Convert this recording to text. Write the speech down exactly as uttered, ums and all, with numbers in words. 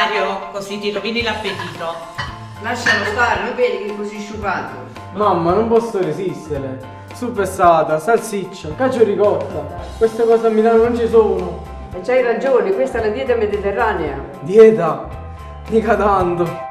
Dario, così ti rovini l'appetito. Lascialo stare, non vedi che è così sciupato. Mamma, non posso resistere. Su passata, salsiccia, cacio ricotta. Queste cose a Milano non ci sono. E c'hai ragione, questa è la dieta mediterranea. Dieta? Mica tanto.